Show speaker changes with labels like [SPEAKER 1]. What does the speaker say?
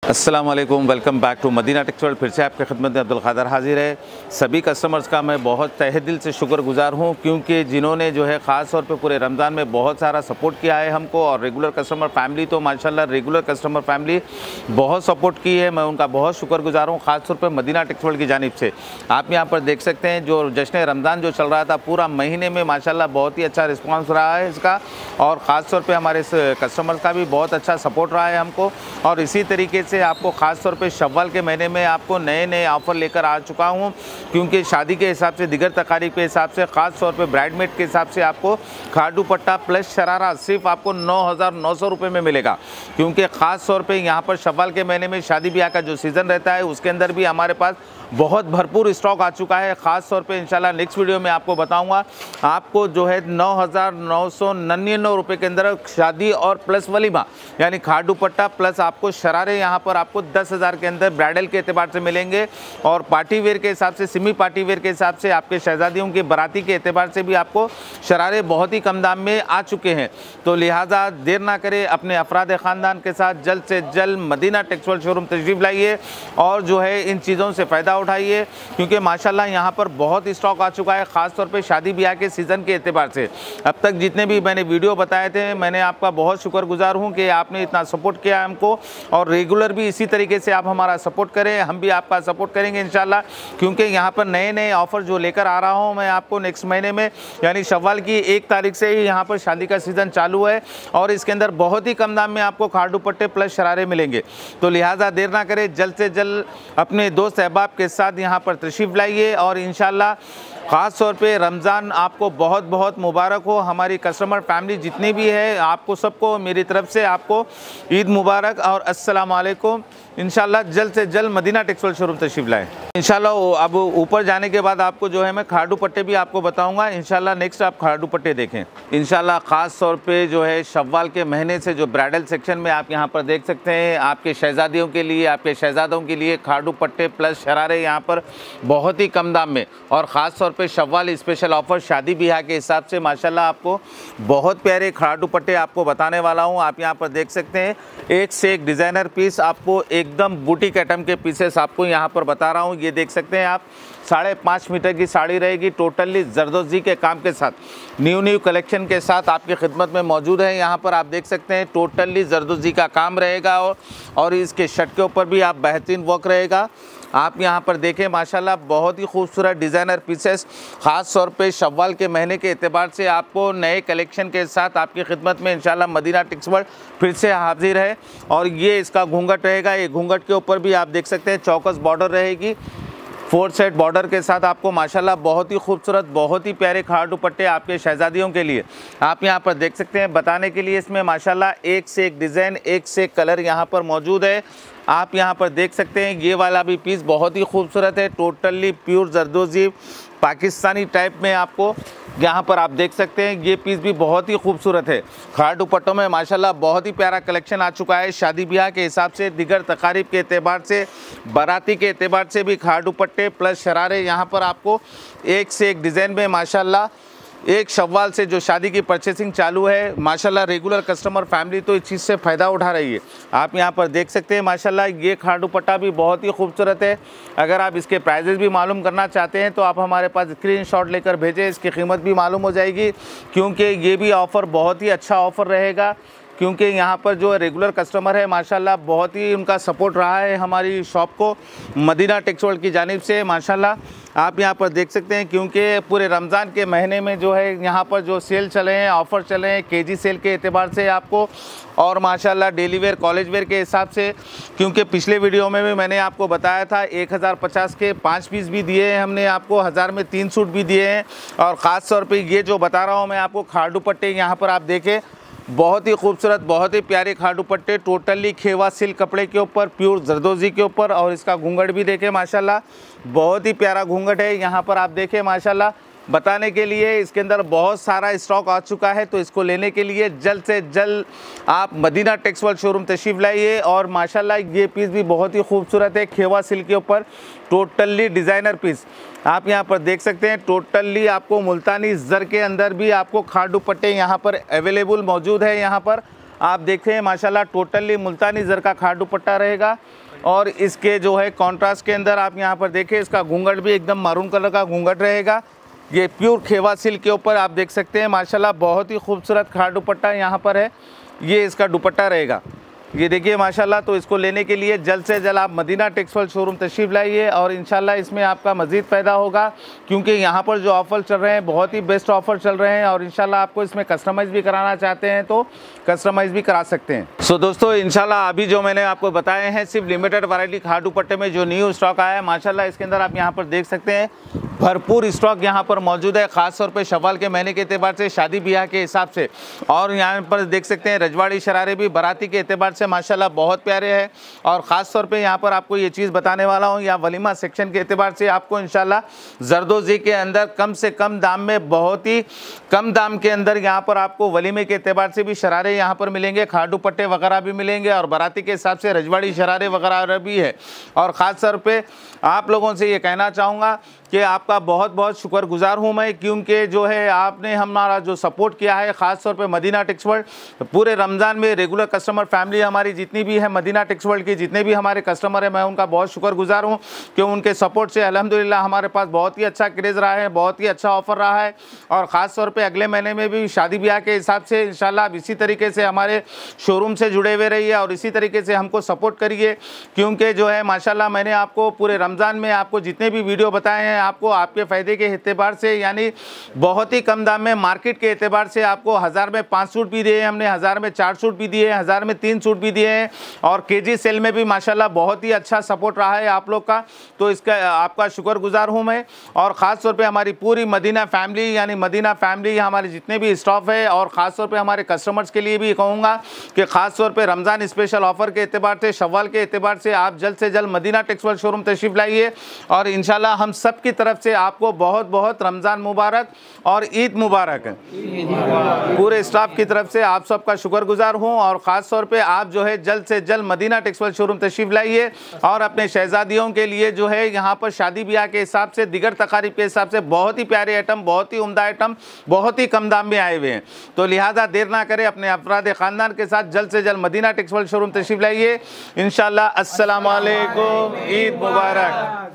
[SPEAKER 1] अस्सलाम वालेकुम, welcome back to Madina textile. फिर से आपके खिदमत में अब्दुल क़ादर हाजिर है। सभी कस्टमर्स का मैं बहुत तहे दिल से शुक्रगुजार हूं, क्योंकि जिन्होंने जो है ख़ास तौर पे पूरे रमज़ान में बहुत सारा सपोर्ट किया है हमको, और रेगुलर कस्टमर फैमिली तो माशाल्लाह रेगुलर कस्टमर फैमिली बहुत सपोर्ट की है। मैं उनका बहुत शुक्रगुजार हूँ, ख़ास तौर पर मदीना टेक्सटाइल की जानिब से। आप यहाँ पर देख सकते हैं जो जश्न रमज़ान जो चल रहा था पूरा महीने में माशाल्लाह बहुत ही अच्छा रिस्पॉन्स रहा है इसका, और ख़ास तौर पर हमारे कस्टमर्स का भी बहुत अच्छा सपोर्ट रहा है हमको। और इसी तरीके से आपको ख़ास तौर पे शव्वाल के महीने में आपको नए नए ऑफ़र लेकर आ चुका हूँ, क्योंकि शादी के हिसाब से, दिगर तकारीब के हिसाब से, ख़ास तौर पे ब्राइडमेड के हिसाब से आपको खाडू पट्टा प्लस शरारा सिर्फ आपको 9,900 रुपये में मिलेगा। क्योंकि ख़ास तौर पे यहाँ पर शव्वाल के महीने में शादी ब्याह का जो सीज़न रहता है उसके अंदर भी हमारे पास बहुत भरपूर स्टॉक आ चुका है। ख़ास तौर पे इंशाल्लाह नेक्स्ट वीडियो में आपको बताऊंगा। आपको जो है 9,999 रुपये के अंदर शादी और प्लस वलीमा यानी खाडू पट्टा प्लस आपको शरारे यहाँ पर आपको 10,000 के अंदर ब्राइडल के एतबार से मिलेंगे, और पार्टी वेयर के हिसाब से, सिमी पार्टी वेयर के हिसाब से, आपके शहजादियों की बाराती के एतबार से भी आपको शरारे बहुत ही कम दाम में आ चुके हैं। तो लिहाजा देर ना करें, अपने अफराद ख़ानदान के साथ जल्द से जल्द मदीना टेक्सटाइल शोरूम तशरीफ़ लाइए और जो है इन चीज़ों से फ़ायदा उठाइए, क्योंकि माशाल्लाह यहाँ पर बहुत स्टॉक आ चुका है, ख़ास तौर पे शादी ब्याह के सीज़न के एतबार से। अब तक जितने भी मैंने वीडियो बताए थे, मैंने आपका बहुत शुक्रगुजार हूँ कि आपने इतना सपोर्ट किया हमको, और रेगुलर भी इसी तरीके से आप हमारा सपोर्ट करें, हम भी आपका सपोर्ट करेंगे इंशाल्लाह। क्योंकि यहाँ पर नए नए ऑफ़र जो लेकर आ रहा हूँ मैं आपको नेक्स्ट महीने में, यानी शव्वाल की 1 तारीख से ही यहाँ पर शादी का सीज़न चालू है, और इसके अंदर बहुत ही कम दाम में आपको खाडू पट्टे प्लस शरारे मिलेंगे। तो लिहाजा देर ना करें, जल्द से जल्द अपने दोस्त अहबाब के साथ यहाँ पर तशरीफ़ लाइए, और इंशाल्लाह ख़ास तौर पे रमज़ान आपको बहुत बहुत मुबारक हो। हमारी कस्टमर फैमिली जितनी भी है, आपको सबको मेरी तरफ से आपको ईद मुबारक और अस्सलाम वालेकुम। इंशाल्लाह जल्द से जल्द मदीना टेक्सटाइल शोरूम तशरीफ़ लाएँ इंशाल्लाह। अब ऊपर जाने के बाद आपको जो है मैं खाडू पट्टे भी आपको बताऊंगा इंशाल्लाह। नेक्स्ट आप खाडू पट्टे देखें इंशाल्लाह। ख़ास तौर पे जो है शव्वाल के महीने से जो ब्राइडल सेक्शन में आप यहाँ पर देख सकते हैं, आपके शहज़ादियों के लिए, आपके शहज़ादों के लिए खाडू पट्टे प्लस शरारे यहाँ पर बहुत ही कम दाम में, और ख़ास तौर पे शव्वाल स्पेशल ऑफ़र शादी ब्याह के हिसाब से माशाल्लाह आपको बहुत प्यारे खाडू पट्टे आपको बताने वाला हूँ। आप यहाँ पर देख सकते हैं एक से एक डिज़ाइनर पीस, आपको एकदम बुटीक आइटम के पीसेस आपको यहाँ पर बता रहा हूँ। ये देख सकते हैं आप, 5.5 मीटर की साड़ी रहेगी, टोटली जरदोजी के काम के साथ, न्यू कलेक्शन के साथ आपकी खिदमत में मौजूद है। यहाँ पर आप देख सकते हैं टोटली जरदोजी का काम रहेगा, और इसके शर्ट के ऊपर भी आप बेहतरीन वर्क रहेगा। आप यहाँ पर देखें माशाल्लाह बहुत ही खूबसूरत डिज़ाइनर पीसेस, ख़ास तौर पे शव्वाल के महीने के एतबार से आपको नए कलेक्शन के साथ आपकी खिदमत में इंशाल्लाह मदीना टेक्सटाइल फिर से हाजिर है। और ये इसका घूंघट रहेगा, ये घूंघट के ऊपर भी आप देख सकते हैं चौकस बॉर्डर रहेगी, 4 सेट बॉर्डर के साथ आपको माशाल्लाह बहुत ही खूबसूरत, बहुत ही प्यारे खाडू पट्टे आपके शहज़ादियों के लिए आप यहाँ पर देख सकते हैं। बताने के लिए इसमें माशाल्लाह एक से एक डिज़ाइन, एक से एक कलर यहाँ पर मौजूद है। आप यहाँ पर देख सकते हैं ये वाला भी पीस बहुत ही खूबसूरत है, टोटली प्योर जरदोजी पाकिस्तानी टाइप में आपको यहाँ पर आप देख सकते हैं। ये पीस भी बहुत ही खूबसूरत है। खाडू पट्टों में माशाल्लाह बहुत ही प्यारा कलेक्शन आ चुका है। शादी ब्याह के हिसाब से, दिगर तकारीब के एतबार से, बाराती के एतबार से भी खाडू पट्टे प्लस शरारे यहाँ पर आपको एक से एक डिज़ाइन में माशाल्लाह। एक शव्वाल से जो शादी की परचेसिंग चालू है माशाल्लाह, रेगुलर कस्टमर फैमिली तो इस चीज़ से फ़ायदा उठा रही है। आप यहाँ पर देख सकते हैं माशाल्लाह ये खाडू पट्टा भी बहुत ही खूबसूरत है। अगर आप इसके प्राइजेज़ भी मालूम करना चाहते हैं तो आप हमारे पास स्क्रीनशॉट लेकर भेजें, इसकी कीमत भी मालूम हो जाएगी। क्योंकि ये भी ऑफ़र बहुत ही अच्छा ऑफ़र रहेगा, क्योंकि यहाँ पर जो रेगुलर कस्टमर है माशाल्लाह बहुत ही उनका सपोर्ट रहा है हमारी शॉप को मदीना टेक्सटाइल की जानिब से माशाल्लाह। आप यहाँ पर देख सकते हैं, क्योंकि पूरे रमज़ान के महीने में जो है यहाँ पर जो सेल चले हैं, ऑफ़र चले हैं केजी सेल के एतबार से आपको, और माशाल्लाह डेली वेयर, कॉलेज वेयर के हिसाब से। क्योंकि पिछले वीडियो में भी मैंने आपको बताया था 1050 के 5 पीस भी दिए हैं हमने आपको, 1000 में 3 सूट भी दिए हैं। और ख़ास तौर पे ये जो बता रहा हूँ मैं आपको खाडू पट्टे, यहाँ पर आप देखें बहुत ही खूबसूरत, बहुत ही प्यारे खाडू पट्टे, टोटली खेवा सिल्क कपड़े के ऊपर, प्योर जरदोजी के ऊपर, और इसका घूंघट भी देखें माशाल्लाह बहुत ही प्यारा घूंघट है। यहाँ पर आप देखें माशाल्लाह बताने के लिए इसके अंदर बहुत सारा स्टॉक आ चुका है। तो इसको लेने के लिए जल्द से जल्द आप मदीना टेक्सटाइल शोरूम तशरीफ़ लाइए। और माशाल्लाह ये पीस भी बहुत ही खूबसूरत है, खेवा सिल्क के ऊपर टोटली डिज़ाइनर पीस आप यहाँ पर देख सकते हैं। टोटली आपको मुल्तानी ज़र के अंदर भी आपको खाडू पट्टे यहाँ पर अवेलेबल मौजूद है। यहाँ पर आप देखते हैं माशाल्लाह टोटली मुल्तानी जर का खाट दुपट्टा रहेगा। और इसके जो है कॉन्ट्रास्ट के अंदर आप यहाँ पर देखें, इसका घूंघट भी एकदम मारून कलर का घूंघट रहेगा। ये प्योर खेवा सिल्क के ऊपर आप देख सकते हैं माशाल्लाह बहुत ही खूबसूरत खाट दुपट्टा यहाँ पर है। ये इसका दुपट्टा रहेगा, ये देखिए माशाल्लाह। तो इसको लेने के लिए जल्द से जल्द आप मदीना टेक्सटाइल शोरूम तशरीफ़ लाइए और इंशाल्लाह इसमें आपका मज़ीद फ़ायदा होगा, क्योंकि यहाँ पर जो ऑफ़र चल रहे हैं बहुत ही बेस्ट ऑफ़र चल रहे हैं। और इंशाल्लाह आपको इसमें कस्टमाइज़ भी कराना चाहते हैं तो कस्टमाइज़ भी करा सकते हैं। सो दोस्तों इंशाल्लाह अभी जो मैंने आपको बताए हैं सिर्फ लिमिटेड वैरायटी खाट दुपट्टे में जो न्यू स्टॉक आया है माशाल्लाह, इसके अंदर आप यहाँ पर देख सकते हैं भरपूर स्टॉक यहाँ पर मौजूद है, ख़ास तौर पे शवाल के महीने के एतबार से, शादी ब्याह के हिसाब से। और यहाँ पर देख सकते हैं रजवाड़ी शरारे भी बाराती के एतबार से माशाल्लाह बहुत प्यारे हैं। और ख़ास तौर पे यहाँ पर आपको ये चीज़ बताने वाला हूँ, या वलीमा सेक्शन के एतबार से आपको इंशाल्लाह जरदोज़ी के अंदर कम से कम दाम में, बहुत ही कम दाम के अंदर यहाँ पर आपको वलीमे के एतबार से भी शरारे यहाँ पर मिलेंगे, खाट दुपट्टे वगैरह भी मिलेंगे और बाराती के हिसाब से रजवाड़ी शरारे वगैरह भी है। और ख़ास तौर पर आप लोगों से ये कहना चाहूँगा कि आपका बहुत बहुत शुक्रगुजार हूँ मैं, क्योंकि जो है आपने हमारा जो सपोर्ट किया है, ख़ास तौर पे मदीना टेक्सटाइल पूरे रमज़ान में रेगुलर कस्टमर फैमिली हमारी जितनी भी है मदीना टेक्सटाइल की, जितने भी हमारे कस्टमर हैं, मैं उनका बहुत शुक्रगुजार हूँ कि उनके सपोर्ट से अल्हम्दुलिल्लाह हमारे पास बहुत ही अच्छा क्रेज़ रहा है, बहुत ही अच्छा ऑफ़र रहा है। और ख़ास तौर पर अगले महीने में भी शादी ब्याह के हिसाब से इंशाल्लाह आप इसी तरीके से हमारे शोरूम से जुड़े हुए रहिए और इसी तरीके से हमको सपोर्ट करिए, क्योंकि जो है माशाल्लाह मैंने आपको पूरे रमज़ान में आपको जितने भी वीडियो बताए हैं आपको आपके फ़ायदे के एतबार से, यानी बहुत ही कम दाम में मार्केट के एतबार से आपको 1000 में 5 सूट भी दिए, हमने 1000 में 4 सूट भी दिए, 1000 में 3 सूट भी दिए हैं। और केजी सेल में भी माशाल्लाह बहुत ही अच्छा सपोर्ट रहा है आप लोग का, तो इसका आपका शुक्रगुजार हूँ मैं। और ख़ास तौर पे हमारी पूरी मदीना फैमिली, यानी मदीना फैमिली हमारे जितने भी स्टाफ है और ख़ास तौर पे हमारे कस्टमर्स के लिए भी कहूँगा कि ख़ास तौर पे रमज़ान स्पेशल ऑफ़र के एतबार से, शव्वाल के एतबार से आप जल्द से जल्द मदीना टेक्सटाइल शोरूम तशरीफ़ लाइए। और इंशाल्लाह हम सब की तरफ से आपको बहुत बहुत रमज़ान मुबारक और ईद मुबारक। पूरे स्टाफ की तरफ से आप सबका शुक्रगुजार हूँ। और ख़ास तौर पे आप जो है जल्द से जल्द मदीना टेक्सटाइल शोरूम तशरीफ़ लाइए और अपने शहज़ादियों के लिए जो है यहाँ पर शादी ब्याह के हिसाब से, दिगर तकारीब के हिसाब से बहुत ही प्यारे आइटम, बहुत ही उम्दा आइटम, बहुत ही कम दाम में आए हुए हैं। तो लिहाजा देर ना करें, अपने अफराद ख़ानदान के साथ जल्द से जल्द मदीना टेक्सटाइल शोरूम तशरीफ़ लाइए। इंशाअल्लाह अस्सलामु अलैकुम, ईद मुबारक।